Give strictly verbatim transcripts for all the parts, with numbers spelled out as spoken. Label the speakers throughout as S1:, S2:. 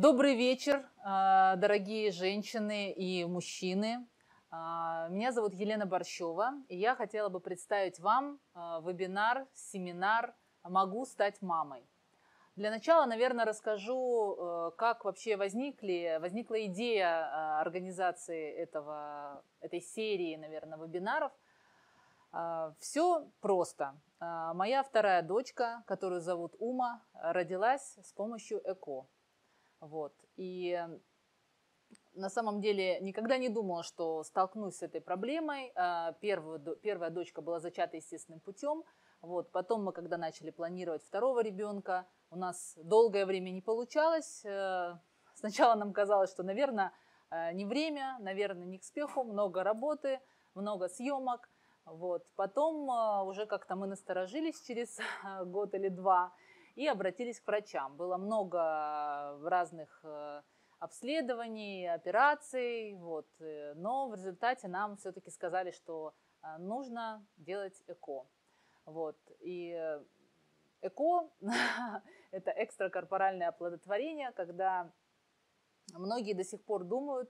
S1: Добрый вечер, а, дорогие женщины и мужчины. А, Меня зовут Елена Борщева, и я хотела бы представить вам а, вебинар, семинар «Могу стать мамой». Для начала, наверное, расскажу, э, как вообще возникли, возникла идея а, организации этого, этой серии, наверное, вебинаров. Все просто. А, Моя вторая дочка, которую зовут Ума, родилась с помощью ЭКО. Вот. И на самом деле никогда не думала, что столкнусь с этой проблемой. Первую, первая дочка была зачата естественным путем. Вот. Потом мы, когда начали планировать второго ребенка, у нас долгое время не получалось. Сначала нам казалось, что, наверное, не время, наверное, не к спеху, много работы, много съемок. Вот. Потом уже как-то мы насторожились через год или два и обратились к врачам. Было много разных обследований, операций, вот. Но в результате нам все-таки сказали, что нужно делать ЭКО. Вот. И ЭКО – это экстракорпоральное оплодотворение, когда многие до сих пор думают,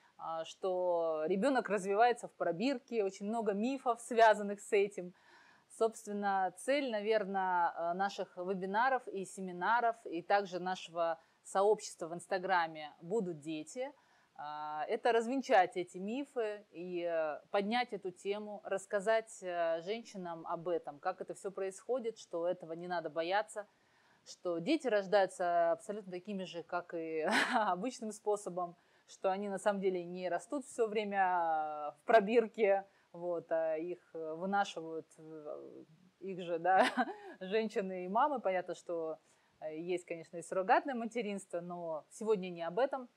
S1: что ребенок развивается в пробирке, очень много мифов, связанных с этим. Собственно, цель, наверное, наших вебинаров и семинаров, и также нашего сообщества в Инстаграме «Будут дети» – это развенчать эти мифы и поднять эту тему, рассказать женщинам об этом, как это все происходит, что этого не надо бояться, что дети рождаются абсолютно такими же, как и обычным способом, что они на самом деле не растут все время в пробирке, вот, а их вынашивают их же, да, женщины и мамы. Понятно, что есть, конечно, и суррогатное материнство, но сегодня не об этом.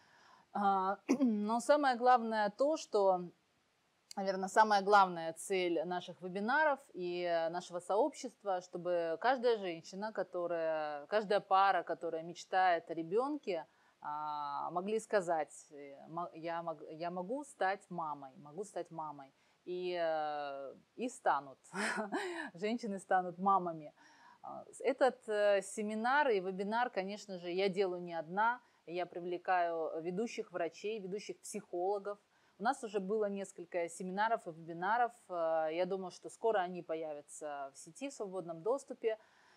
S1: Но самое главное то, что, наверное, самая главная цель наших вебинаров и нашего сообщества, чтобы каждая женщина, которая, каждая пара, которая мечтает о ребенке, могли сказать: я, мог, я могу стать мамой, могу стать мамой. И, и станут, женщины станут мамами. Этот семинар и вебинар, конечно же, я делаю не одна, я привлекаю ведущих врачей, ведущих психологов. У нас уже было несколько семинаров и вебинаров, я думаю, что скоро они появятся в сети, в свободном доступе,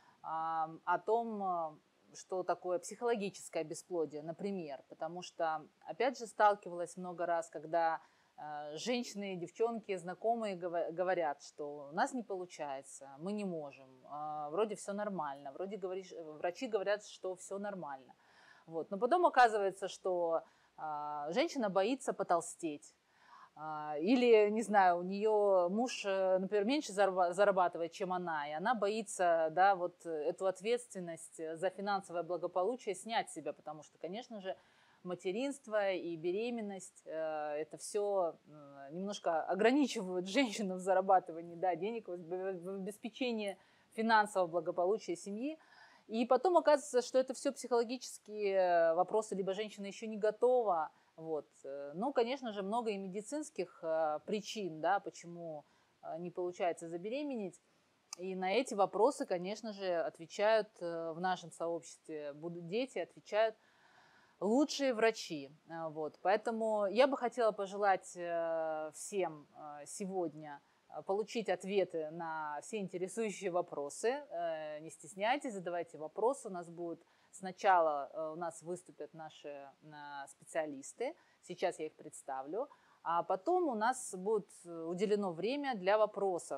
S1: о том, что такое психологическое бесплодие, например, потому что, опять же, сталкивалась много раз, когда женщины, девчонки, знакомые говорят, что у нас не получается, мы не можем, вроде все нормально, вроде говоришь, врачи говорят, что все нормально. Вот. Но потом оказывается, что женщина боится потолстеть. Или, не знаю, у нее муж, например, меньше зарабатывает, чем она, и она боится, да, вот эту ответственность за финансовое благополучие снять с себя, потому что, конечно же, материнство и беременность – это все немножко ограничивают женщину в зарабатывании, да, денег, в обеспечении финансового благополучия семьи. И потом оказывается, что это все психологические вопросы, либо женщина еще не готова. Вот. Ну, конечно же, много и медицинских причин, да, почему не получается забеременеть. И на эти вопросы, конечно же, отвечают в нашем сообществе «Будут дети», отвечают лучшие врачи. Вот. Поэтому я бы хотела пожелать всем сегодня получить ответы на все интересующие вопросы. Не стесняйтесь, задавайте вопросы. У нас будет сначала у нас выступят наши специалисты. Сейчас я их представлю. А потом у нас будет уделено время для вопросов.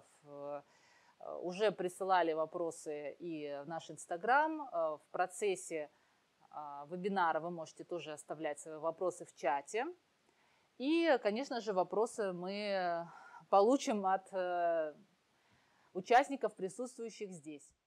S1: Уже присылали вопросы и в наш Инстаграм. В процессе вебинара вы можете тоже оставлять свои вопросы в чате. И, конечно же, вопросы мы получим от участников, присутствующих здесь.